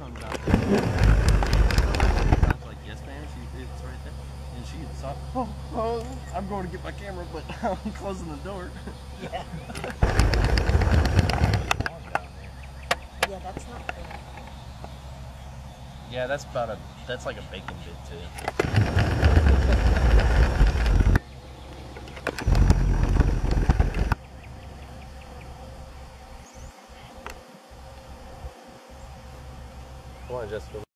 comes out there. I was like, yes, ma'am. It's right there. And she saw, oh, I'm going to get my camera, but I'm closing the door. Yeah. Yeah, that's not fair. Yeah, that's like a bacon bit too. Come on, Jessica.